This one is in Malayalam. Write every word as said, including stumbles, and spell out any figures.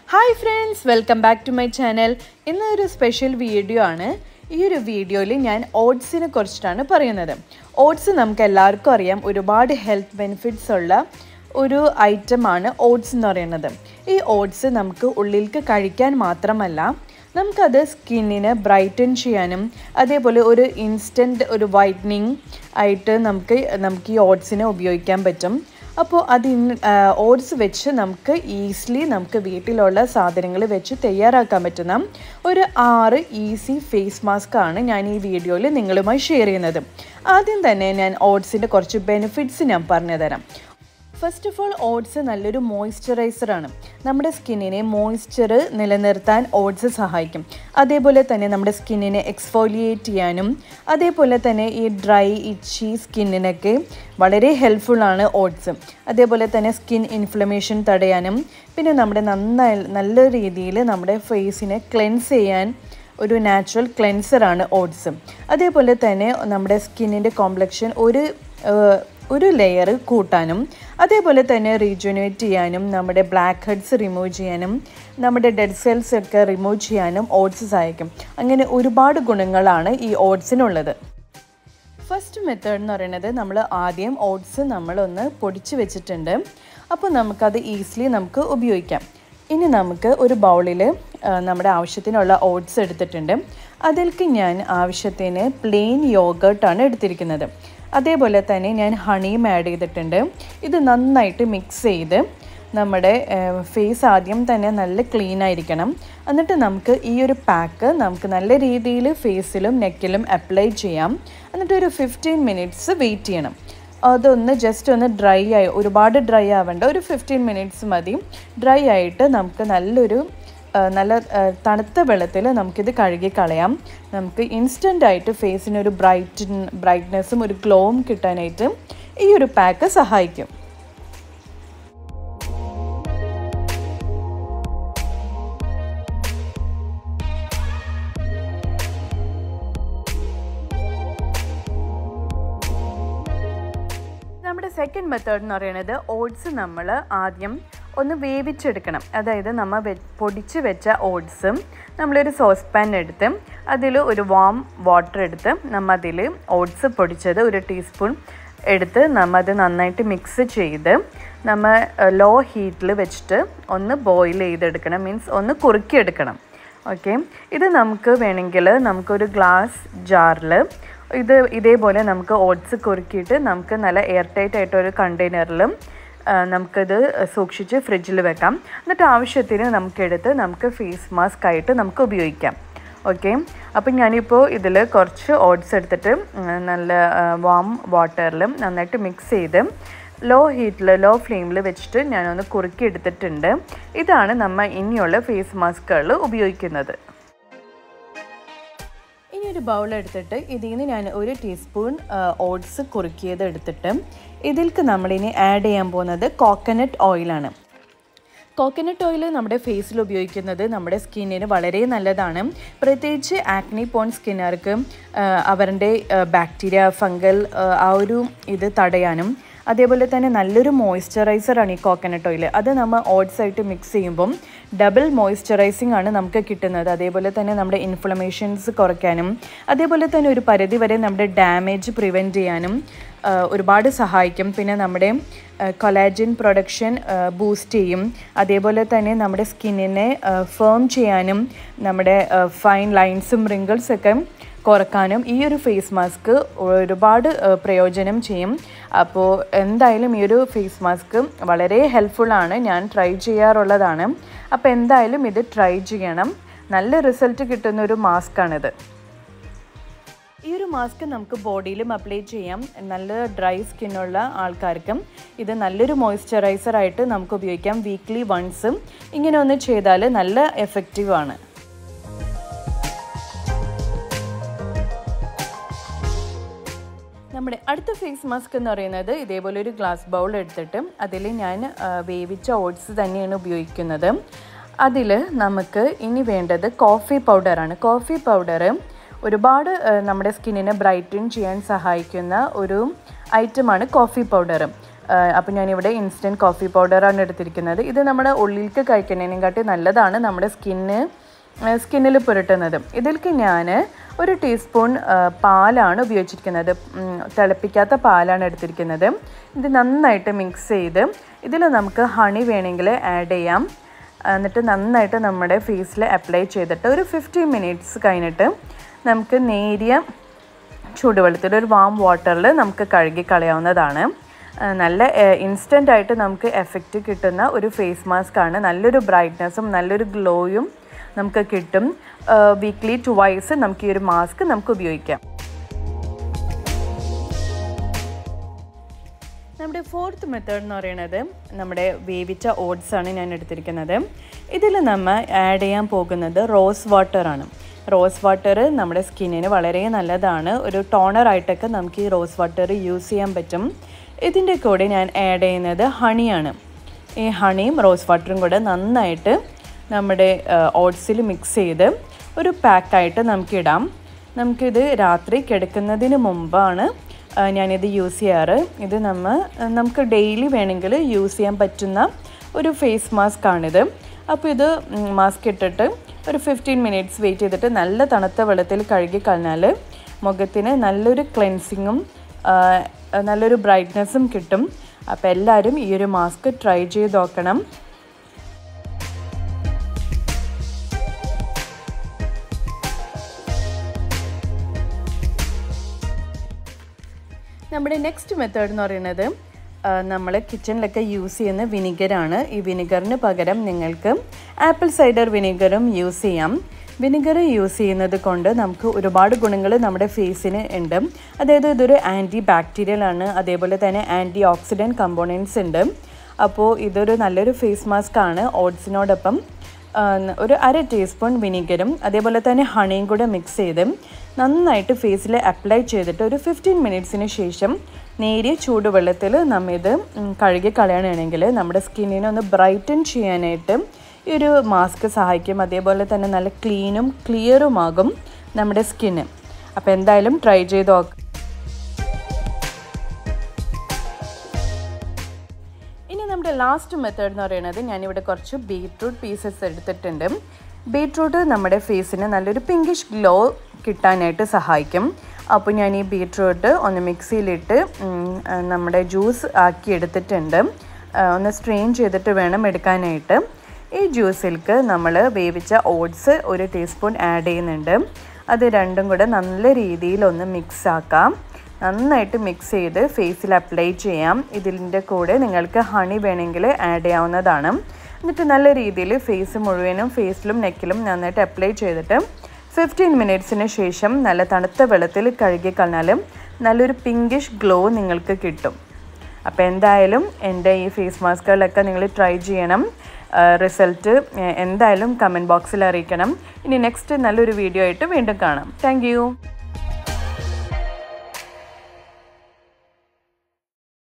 Hi friends, welcome back to my channel. In this special video, in this video, I will oats in oats namukku ellarkkum ariyam orupaadu health benefits ulla oru item aanu oats nu parayunnathu. Ee oats namukku ullilkku kazhikkan maatramalla namukku adu skin ine brighten cheyanum adeypole oru instant oru whitening aayittu namukku namukku ee oats ine ഉപയോഗിക്കാൻ പറ്റും. അപ്പോൾ അത് ഓട്സ് വെച്ച് നമുക്ക് ഈസിലി നമുക്ക് വീട്ടിലുള്ള സാധനങ്ങൾ വെച്ച് തയ്യാറാക്കാൻ പറ്റുന്ന ഒരു ആറ് ഈസി ഫേസ് മാസ്ക് ആണ് ഞാൻ ഈ വീഡിയോയിൽ നിങ്ങളുമായി ഷെയർ ചെയ്യുന്നത്. ആദ്യം തന്നെ ഞാൻ ഓട്സിൻ്റെ കുറച്ച് ബെനിഫിറ്റ്സ് ഞാൻ പറഞ്ഞു തരാം. ഫസ്റ്റ് ഓഫ് ഓൾ ഓട്സ് നല്ലൊരു മോയ്സ്ചറൈസർ ആണ്. നമ്മുടെ സ്കിന്നിനെ മോയ്സ്ചർ നിലനിർത്താൻ ഓട്സ് സഹായിക്കും. അതേപോലെ തന്നെ നമ്മുടെ സ്കിന്നിനെ എക്സ്ഫോലിയേറ്റ് ചെയ്യാനും അതേപോലെ തന്നെ ഈ ഡ്രൈ ഇച്ചി സ്കിന്നിനൊക്കെ വളരെ ഹെൽപ്ഫുള്ളാണ് ഓട്സ്. അതേപോലെ തന്നെ സ്കിൻ ഇൻഫ്ലമേഷൻ തടയാനും പിന്നെ നമ്മുടെ നന്നായി നല്ല രീതിയിൽ നമ്മുടെ ഫേസിനെ ക്ലെൻസ് ചെയ്യാൻ ഒരു നാച്ചുറൽ ക്ലെൻസറാണ് ഓട്സ്. അതേപോലെ തന്നെ നമ്മുടെ സ്കിന്നിൻ്റെ കോംപ്ലക്ഷൻ ഒരു ഒരു ലെയർ കൂട്ടാനും അതേപോലെ തന്നെ റീജുനേറ്റ് ചെയ്യാനും നമ്മുടെ ബ്ലാക്ക് ഹെഡ്സ് റിമൂവ് ചെയ്യാനും നമ്മുടെ ഡെഡ് സെൽസ് ഒക്കെ റിമൂവ് ചെയ്യാനും ഓട്സ് സഹായിക്കും. അങ്ങനെ ഒരുപാട് ഗുണങ്ങളാണ് ഈ ഓട്സിനുള്ളത്. ഫസ്റ്റ് മെത്തേഡ് എന്ന് പറയുന്നത് നമ്മൾ ആദ്യം ഓട്സ് നമ്മളൊന്ന് പൊടിച്ച് വെച്ചിട്ടുണ്ട്. അപ്പോൾ നമുക്കത് ഈസിലി നമുക്ക് ഉപയോഗിക്കാം. ഇനി നമുക്ക് ഒരു ബൗളിൽ നമ്മുടെ ആവശ്യത്തിനുള്ള ഓട്സ് എടുത്തിട്ടുണ്ട്. അതിലേക്ക് ഞാൻ ആവശ്യത്തിന് പ്ലെയിൻ യോഗേർട്ടാണ് എടുത്തിരിക്കുന്നത്. അതേപോലെ തന്നെ ഞാൻ ഹണിയും ആഡ് ചെയ്തിട്ടുണ്ട്. ഇത് നന്നായിട്ട് മിക്സ് ചെയ്ത് നമ്മുടെ ഫേസ് ആദ്യം തന്നെ നല്ല ക്ലീൻ ആയിരിക്കണം. എന്നിട്ട് നമുക്ക് ഈ ഒരു പാക്ക് നമുക്ക് നല്ല രീതിയിൽ ഫേസിലും നെക്കിലും അപ്ലൈ ചെയ്യാം. എന്നിട്ട് ഒരു ഫിഫ്റ്റീൻ മിനിറ്റ്സ് വെയിറ്റ് ചെയ്യണം. അതൊന്ന് ജസ്റ്റ് ഒന്ന് ഡ്രൈ ആയി ഒരുപാട് ഡ്രൈ ആവേണ്ട ഒരു ഫിഫ്റ്റീൻ മിനിറ്റ്സ് മതി. ഡ്രൈ ആയിട്ട് നമുക്ക് നല്ലൊരു നല്ല തണുത്ത വെള്ളത്തിൽ നമുക്കിത് കഴുകി കളയാം. നമുക്ക് ഇൻസ്റ്റൻ്റ് ആയിട്ട് ഫേസിനൊരു ബ്രൈറ്റ് ബ്രൈറ്റ്നെസ്സും ഒരു ഗ്ലോവും കിട്ടാനായിട്ട് ഈ ഒരു പാക്ക് സഹായിക്കും. നമ്മുടെ സെക്കൻഡ് മെത്തേഡ് എന്ന് പറയുന്നത് ഓട്സ് നമ്മൾ ആദ്യം ഒന്ന് വേവിച്ചെടുക്കണം. അതായത് നമ്മൾ വെ പൊടിച്ച് വെച്ച ഓട്സും നമ്മളൊരു സോസ് പാൻ എടുത്ത് അതിൽ ഒരു വാം വാട്ടർ എടുത്ത് നമ്മൾ അതിൽ ഓട്സ് പൊടിച്ചത് ഒരു ടീസ്പൂൺ എടുത്ത് നമ്മൾ അത് നന്നായിട്ട് മിക്സ് ചെയ്ത് നമ്മൾ ലോ ഹീറ്റിൽ വെച്ചിട്ട് ഒന്ന് ബോയിൽ ചെയ്തെടുക്കണം. മീൻസ് ഒന്ന് കുറുക്കിയെടുക്കണം. ഓക്കെ, ഇത് നമുക്ക് വേണമെങ്കിൽ നമുക്കൊരു ഗ്ലാസ് ജാറിൽ ഇത് ഇതേപോലെ നമുക്ക് ഓട്സ് കുറുക്കിയിട്ട് നമുക്ക് നല്ല എയർ ടൈറ്റ് ആയിട്ടൊരു കണ്ടെയ്നറിലും നമുക്കത് സൂക്ഷിച്ച് ഫ്രിഡ്ജിൽ വെക്കാം. എന്നിട്ട് ആവശ്യത്തിന് നമുക്കെടുത്ത് നമുക്ക് ഫേസ് മാസ്ക് ആയിട്ട് നമുക്ക് ഉപയോഗിക്കാം. ഓക്കെ, അപ്പം ഞാനിപ്പോൾ ഇതിൽ കുറച്ച് ഓട്സ് എടുത്തിട്ട് നല്ല വാം വാട്ടറിലും നന്നായിട്ട് മിക്സ് ചെയ്ത് ലോ ഹീറ്റിൽ ലോ ഫ്ലെയിമിൽ വെച്ചിട്ട് ഞാനൊന്ന് കുറുക്കി എടുത്തിട്ടുണ്ട്. ഇതാണ് നമ്മൾ ഇനിയുള്ള ഫേസ് മാസ്കുകൾ ഉപയോഗിക്കുന്നത്. ഇനി ഒരു ബൗൾ എടുത്തിട്ട് ഇതിൽ നിന്ന് ഞാൻ ഒരു ടീസ്പൂൺ ഓട്സ് കുറുക്കിയത് എടുത്തിട്ട് ഇതിലേക്ക് നമ്മളിനി ആഡ് ചെയ്യാൻ പോകുന്നത് കോക്കനട്ട് ഓയിലാണ്. കോക്കനട്ട് ഓയിൽ നമ്മുടെ ഫേസിൽ ഉപയോഗിക്കുന്നത് നമ്മുടെ സ്കിന്നിന് വളരെ നല്ലതാണ്. പ്രത്യേകിച്ച് ആക്നി പോൺ സ്കിന്നുകാർക്ക് അവരുടെ ബാക്ടീരിയ ഫംഗൽ ആ ഒരു ഇത് തടയാനും അതേപോലെ തന്നെ നല്ലൊരു മോയ്സ്ചറൈസറാണ് ഈ കോക്കനട്ട് ഓയിൽ. അത് നമ്മൾ ഓട്സ് ആയിട്ട് മിക്സ് ചെയ്യുമ്പം ഡബിൾ മോയ്സ്ചറൈസിങ് ആണ് നമുക്ക് കിട്ടുന്നത്. അതേപോലെ തന്നെ നമ്മുടെ ഇൻഫ്ലമേഷൻസ് കുറയ്ക്കാനും അതേപോലെ തന്നെ ഒരു പരിധി വരെ നമ്മുടെ ഡാമേജ് പ്രിവെൻറ്റ് ചെയ്യാനും ഒരുപാട് സഹായിക്കും. പിന്നെ നമ്മുടെ കൊളാജൻ പ്രൊഡക്ഷൻ ബൂസ്റ്റ് ചെയ്യും. അതേപോലെ തന്നെ നമ്മുടെ സ്കിന്നിനെ ഫേം ചെയ്യാനും നമ്മുടെ ഫൈൻ ലൈൻസും റിങ്കിൾസൊക്കെ കുറക്കാനും ഈ ഒരു ഫേസ് മാസ്ക് ഒരുപാട് പ്രയോജനം ചെയ്യും. അപ്പോൾ എന്തായാലും ഈ ഒരു ഫേസ് മാസ്ക് വളരെ ഹെൽപ്ഫുള്ളാണ്. ഞാൻ ട്രൈ ചെയ്യാറുള്ളതാണ്. അപ്പോൾ എന്തായാലും ഇത് ട്രൈ ചെയ്യണം. നല്ല റിസൾട്ട് കിട്ടുന്ന ഒരു മാസ്കാണിത്. ഈ ഒരു മാസ്ക് നമുക്ക് ബോഡിയിലും അപ്ലൈ ചെയ്യാം. നല്ല ഡ്രൈ സ്കിന്നുള്ള ആൾക്കാർക്കും ഇത് നല്ലൊരു മോയ്സ്ചറൈസറായിട്ട് നമുക്ക് ഉപയോഗിക്കാം. വീക്ക്ലി വൺസും ഇങ്ങനെ ഒന്ന് ചെയ്താൽ നല്ല എഫക്റ്റീവാണ്. നമ്മുടെ അടുത്ത ഫേസ് മാസ്ക് എന്ന് പറയുന്നത് ഇതേപോലെ ഒരു ഗ്ലാസ് ബൗൾ എടുത്തിട്ട് അതിൽ ഞാൻ വേവിച്ച ഓട്സ് തന്നെയാണ് ഉപയോഗിക്കുന്നത്. അതിൽ നമുക്ക് ഇനി വേണ്ടത് കോഫി പൗഡറാണ്. കോഫി പൗഡർ ഒരുപാട് നമ്മുടെ സ്കിന്നിനെ ബ്രൈറ്റൻ ചെയ്യാൻ സഹായിക്കുന്ന ഒരു ഐറ്റമാണ് കോഫി പൗഡർ. അപ്പോൾ ഞാനിവിടെ ഇൻസ്റ്റൻറ്റ് കോഫി പൗഡറാണ് എടുത്തിരിക്കുന്നത്. ഇത് നമ്മുടെ ഉള്ളിലേക്ക് കഴിക്കുന്നതിനെക്കാട്ടി നല്ലതാണ് നമ്മുടെ സ്കിന്ന് സ്കിന്നിൽ പുരട്ടുന്നത്. ഇതിലേക്ക് ഞാൻ ഒരു ടീസ്പൂൺ പാലാണ് ഉപയോഗിച്ചിരിക്കുന്നത്. തിളപ്പിക്കാത്ത പാലാണ് എടുത്തിരിക്കുന്നത്. ഇത് നന്നായിട്ട് മിക്സ് ചെയ്ത് ഇതിൽ നമുക്ക് ഹണി വേണമെങ്കിൽ ആഡ് ചെയ്യാം. എന്നിട്ട് നന്നായിട്ട് നമ്മുടെ ഫേസിൽ അപ്ലൈ ചെയ്തിട്ട് ഒരു ഫിഫ്റ്റീൻ മിനിറ്റ്സ് കഴിഞ്ഞിട്ട് നമുക്ക് നേരിയ ചൂടുവെള്ളത്തിൽ ഒരു വാം വാട്ടറിൽ നമുക്ക് കഴുകി കളയാവുന്നതാണ്. നല്ല ഇൻസ്റ്റൻ്റ് ആയിട്ട് നമുക്ക് എഫക്റ്റ് കിട്ടുന്ന ഒരു ഫേസ് മാസ്ക് ആണ്. നല്ലൊരു ബ്രൈറ്റ്നസ്സും നല്ലൊരു ഗ്ലോയും നമുക്ക് കിട്ടും. വീക്ക്ലി ട്വൈസ് നമുക്ക് ഈ ഒരു മാസ്ക് നമുക്ക് ഉപയോഗിക്കാം. നമ്മുടെ ഫോർത്ത് മെത്തേഡ് എന്ന് പറയുന്നത് നമ്മുടെ വേവിച്ച ഓട്സ് ആണ് ഞാൻ എടുത്തിരിക്കുന്നത്. ഇതിൽ നമ്മൾ ആഡ് ചെയ്യാൻ പോകുന്നത് റോസ് വാട്ടറാണ്. റോസ് വാട്ടർ നമ്മുടെ സ്കിന്നിന് വളരെ നല്ലതാണ്. ഒരു ടോണറായിട്ടൊക്കെ നമുക്ക് ഈ റോസ് വാട്ടർ യൂസ് ചെയ്യാൻ പറ്റും. ഇതിൻ്റെ കൂടെ ഞാൻ ആഡ് ചെയ്യുന്നത് ഹണിയാണ്. ഈ ഹണിയും റോസ് വാട്ടറും കൂടെ നന്നായിട്ട് നമ്മുടെ ഓട്സിൽ മിക്സ് ചെയ്ത് ഒരു പാക്കായിട്ട് നമുക്കിടാം. നമുക്കിത് രാത്രി കിടക്കുന്നതിന് മുമ്പാണ് ഞാനിത് യൂസ് ചെയ്യാറ്. ഇത് നമ്മൾ നമുക്ക് ഡെയിലി വേണമെങ്കിൽ യൂസ് ചെയ്യാൻ പറ്റുന്ന ഒരു ഫേസ് മാസ്ക് ആണിത്. അപ്പോൾ ഇത് മാസ്ക് ഇട്ടിട്ട് ഒരു ഫിഫ്റ്റീൻ മിനിറ്റ്സ് വെയിറ്റ് ചെയ്തിട്ട് നല്ല തണുത്ത വെള്ളത്തിൽ കഴുകി കളഞ്ഞാൽ മുഖത്തിന് നല്ലൊരു ക്ലെൻസിങ്ങും നല്ലൊരു ബ്രൈറ്റ്നസ്സും കിട്ടും. അപ്പോൾ എല്ലാവരും ഈ ഒരു മാസ്ക് ട്രൈ ചെയ്ത് നോക്കണം. നമ്മുടെ നെക്സ്റ്റ് മെത്തേഡ് എന്ന് പറയുന്നത് നമ്മൾ കിച്ചണിലൊക്കെ യൂസ് ചെയ്യുന്ന വിനിഗറാണ്. ഈ വിനിഗറിന് പകരം നിങ്ങൾക്ക് ആപ്പിൾ സൈഡർ വിനിഗറും യൂസ് ചെയ്യാം. വിനിഗർ യൂസ് ചെയ്യുന്നത് കൊണ്ട് നമുക്ക് ഒരുപാട് ഗുണങ്ങൾ നമ്മുടെ ഫേസിന് ഉണ്ട്. അതായത് ഇതൊരു ആൻറ്റി ബാക്ടീരിയൽ ആണ്. അതേപോലെ തന്നെ ആൻറ്റി ഓക്സിഡൻറ്റ് കമ്പോണൻസ് ഉണ്ട്. അപ്പോൾ ഇതൊരു നല്ലൊരു ഫേസ് മാസ്ക് ആണ്. ഓട്സിനോടൊപ്പം ഒരു അര ടീസ്പൂൺ വിനിഗറും അതേപോലെ തന്നെ ഹണിയും കൂടെ മിക്സ് ചെയ്ത് നന്നായിട്ട് ഫേസിൽ അപ്ലൈ ചെയ്തിട്ട് ഒരു ഫിഫ്റ്റീൻ മിനിറ്റ്സിന് ശേഷം നേരിയ ചൂടുവെള്ളത്തിൽ നമ്മൾ ഇത് കഴുകി കളയണമെങ്കിൽ നമ്മുടെ സ്കിന്നിനെ ഒന്ന് ബ്രൈറ്റൻ ചെയ്യാനായിട്ട് ഈ ഒരു മാസ്ക് സഹായിക്കും. അതേപോലെ തന്നെ നല്ല ക്ലീനും ക്ലിയറുമാകും നമ്മുടെ സ്കിന്ന്. അപ്പോൾ എന്തായാലും ട്രൈ ചെയ്ത് നോക്കാം. ഇനി നമ്മുടെ ലാസ്റ്റ് മെത്തേഡ് എന്ന് പറയുന്നത് ഞാനിവിടെ കുറച്ച് ബീറ്റ്റൂട്ട് പീസസ് എടുത്തിട്ടുണ്ട്. ബീറ്റ്റൂട്ട് നമ്മുടെ ഫേസിന് നല്ലൊരു പിങ്കിഷ് ഗ്ലോ കിട്ടാനായിട്ട് സഹായിക്കും. അപ്പോൾ ഞാൻ ഈ ബീറ്റ്റൂട്ട് ഒന്ന് മിക്സിയിലിട്ട് നമ്മുടെ ജ്യൂസ് ആക്കി എടുത്തിട്ടുണ്ട്. ഒന്ന് സ്ട്രെയിൻ ചെയ്തിട്ട് വേണം എടുക്കാനായിട്ട്. ഈ ജ്യൂസിലേക്ക് നമ്മൾ വേവിച്ച ഓട്സ് ഒരു ടീസ്പൂൺ ആഡ് ചെയ്യുന്നുണ്ട്. അത് രണ്ടും കൂടെ നല്ല രീതിയിൽ ഒന്ന് മിക്സ് ആക്കാം. നന്നായിട്ട് മിക്സ് ചെയ്ത് ഫേസിൽ അപ്ലൈ ചെയ്യാം. ഇതിൻ്റെ കൂടെ നിങ്ങൾക്ക് ഹണി വേണമെങ്കിൽ ആഡ് ചെയ്യാവുന്നതാണ്. എന്നിട്ട് നല്ല രീതിയിൽ ഫേസ് മുഴുവനും ഫേസിലും നെക്കിലും നന്നായിട്ട് അപ്ലൈ ചെയ്തിട്ട് ഫിഫ്റ്റീൻ മിനിറ്റ്സിന് ശേഷം നല്ല തണുത്ത വെള്ളത്തിൽ കഴുകി കളഞ്ഞാലും നല്ലൊരു പിങ്കിഷ് ഗ്ലോ നിങ്ങൾക്ക് കിട്ടും. അപ്പോൾ എന്തായാലും എൻ്റെ ഈ ഫേസ് മാസ്കുകളൊക്കെ നിങ്ങൾ ട്രൈ ചെയ്യണം. റിസൾട്ട് എന്തായാലും കമൻറ്റ് ബോക്സിൽ അറിയിക്കണം. ഇനി നെക്സ്റ്റ് നല്ലൊരു വീഡിയോ ആയിട്ട് വീണ്ടും കാണാം. താങ്ക്